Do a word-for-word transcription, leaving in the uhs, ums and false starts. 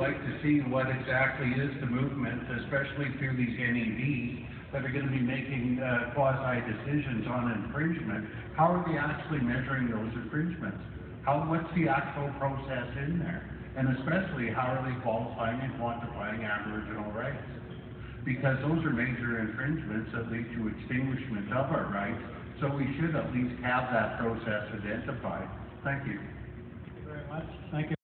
like to see what exactly is the movement, especially through these N E Ds that are going to be making uh, quasi-decisions on infringement. How are they actually measuring those infringements? How, what's the actual process in there? And especially, how are they qualifying and quantifying Aboriginal rights? Because those are major infringements that lead to extinguishment of our rights, so we should at least have that process identified. Thank you. Thank you very much. Thank you.